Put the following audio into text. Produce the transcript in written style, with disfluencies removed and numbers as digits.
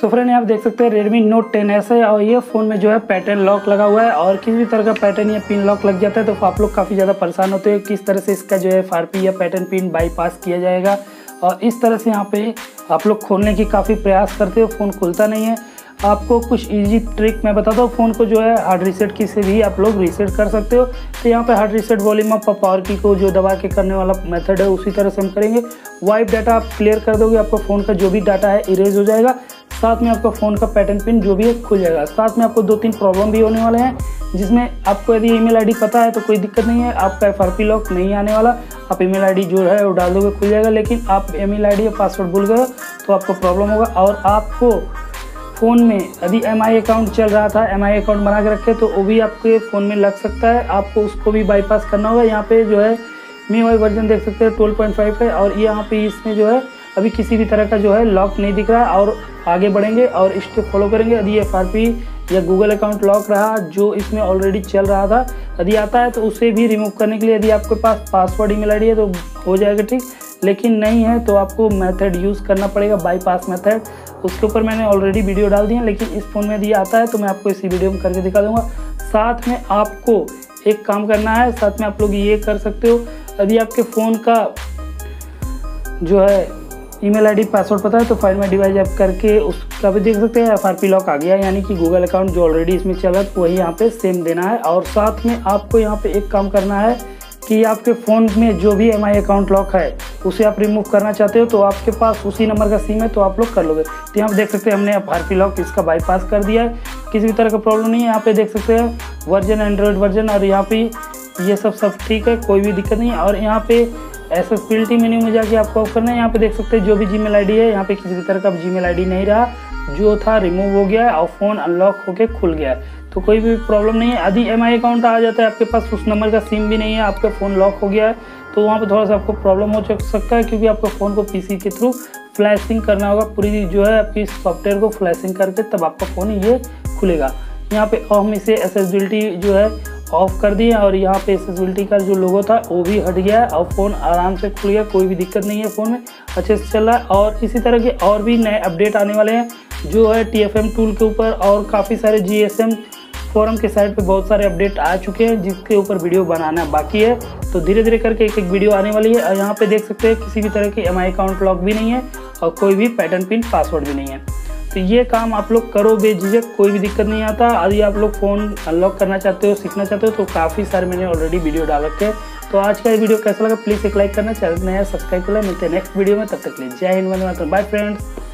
So friend आप देख सकते हैं Redmi Note 10S है और ये फ़ोन में जो है पैटर्न लॉक लगा हुआ है और किसी भी तरह का पैटर्न या पिन लॉक लग जाता है तो आप लोग काफ़ी ज़्यादा परेशान होते हैं किस तरह से इसका जो है FRP या पैटर्न पिन बाईपास किया जाएगा। और इस तरह से यहाँ पे आप लोग खोलने की काफ़ी प्रयास करते हो, फ़ोन खुलता नहीं है। आपको कुछ इजी ट्रिक मैं बताता हूँ। फ़ोन को जो है हार्ड रीसेट की से भी आप लोग रीसेट कर सकते हो। तो यहाँ पे hard reset volume up power key को जो दबा के करने वाला मेथड है उसी तरह से हम करेंगे। वाइप डाटा आप क्लियर कर दोगे, आपका फ़ोन का जो भी डाटा है इरेज हो जाएगा, साथ में आपका फ़ोन का पैटर्न पिन जो भी है खुल जाएगा। साथ में आपको 2-3 प्रॉब्लम भी होने वाले हैं जिसमें आपको यदि ईमेल आईडी पता है तो कोई दिक्कत नहीं है, आपका FRP लॉक नहीं आने वाला। आप ईमेल आईडी जो है वो डाल दोगे खुल जाएगा, लेकिन आप ईमेल आईडी या पासवर्ड भूल गए तो आपको प्रॉब्लम होगा। और आपको फ़ोन में यदि MI अकाउंट चल रहा था, MI अकाउंट बना के रखे तो वो भी आपके फ़ोन में लग सकता है, आपको उसको भी बाईपास करना होगा। यहाँ पे जो है MIUI वर्जन देख सकते हैं 12.5 है और यहाँ पे इसमें जो है अभी किसी भी तरह का जो है लॉक नहीं दिख रहा है। और आगे बढ़ेंगे और स्टेप फॉलो करेंगे। यदि FRP या गूगल अकाउंट लॉक रहा जो इसमें ऑलरेडी चल रहा था, यदि आता है तो उसे भी रिमूव करने के लिए यदि आपके पास पासवर्ड ईमेल आईडी है तो हो जाएगा ठीक, लेकिन नहीं है तो आपको मेथड यूज़ करना पड़ेगा बाईपास मेथड। उसके ऊपर मैंने ऑलरेडी वीडियो डाल दी है, लेकिन इस फ़ोन में यदि आता है तो मैं आपको इसी वीडियो में करके दिखा दूंगा। साथ में आपको एक काम करना है, साथ में आप लोग ये कर सकते हो, यदि आपके फ़ोन का जो है ईमेल आईडी पासवर्ड पता है तो फाइल में डिवाइस ऐप करके उसका भी देख सकते हैं FRP लॉक आ गया, यानी कि गूगल अकाउंट जो ऑलरेडी इसमें चल रहा है वही यहाँ पे सेम देना है। और साथ में आपको यहाँ पे एक काम करना है कि आपके फ़ोन में जो भी MI अकाउंट लॉक है उसे आप रिमूव करना चाहते हो तो आपके पास उसी नंबर का सिम है तो आप लोग कर लोगे। तो यहाँ पे देख सकते हैं हमने FRP लॉक इसका बाईपास कर दिया है, किसी भी तरह का प्रॉब्लम नहीं है। यहाँ पे देख सकते हैं वर्जन एंड्रॉयड वर्जन और यहाँ पे ये सब ठीक है, कोई भी दिक्कत नहीं है। और यहाँ पे एक्सेसिबिलिटी मेन्यू में जाके आपको ऑफ करना है। यहाँ पे देख सकते हैं जो भी जीमेल आईडी है, यहाँ पे किसी भी तरह का जीमेल आईडी नहीं रहा, जो था रिमूव हो गया है और फ़ोन अनलॉक होके खुल गया है तो कोई भी प्रॉब्लम नहीं है। यदि MI अकाउंट आ जाता है आपके पास, उस नंबर का सिम भी नहीं है, आपका फ़ोन लॉक हो गया है तो वहाँ पे थोड़ा सा आपको प्रॉब्लम हो सकता है, क्योंकि आपको फ़ोन को PC के थ्रू फ्लैशिंग करना होगा, पूरी जो है आपकी सॉफ्टवेयर को फ्लैशिंग करके तब आपका फ़ोन ये खुलेगा। यहाँ पे हम इसे एक्सेसिबिलिटी जो है ऑफ कर दिए और यहाँ पे एक्सेसिबिलिटी का जो लोगो था वो भी हट गया है और फ़ोन आराम से खुल गया, कोई भी दिक्कत नहीं है, फ़ोन में अच्छे से चल रहा है। और इसी तरह के और भी नए अपडेट आने वाले हैं जो है TFM टूल के ऊपर और काफ़ी सारे GSM फोरम के साइट पे बहुत सारे अपडेट आ चुके हैं जिसके ऊपर वीडियो बनाना बाकी है। तो धीरे धीरे करके एक वीडियो आने वाली है। और यहाँ पे देख सकते हैं किसी भी तरह की MI अकाउंट लॉक भी नहीं है और कोई भी पैटर्न पिन पासवर्ड भी नहीं है। तो ये काम आप लोग करो बेझिझक, कोई भी दिक्कत नहीं आता। यदि आप लोग फ़ोन अनलॉक करना चाहते हो, सीखना चाहते हो तो काफ़ी सारे मैंने ऑलरेडी वीडियो डाल रखे हैं। तो आज का ये वीडियो कैसा लगा प्लीज़ एक लाइक करना, चैनल नया सब्सक्राइब करना। मिलते हैं नेक्स्ट वीडियो में, तब तक के लिए जय हिंद, वंदे मातरम, बाय फ्रेंड्स।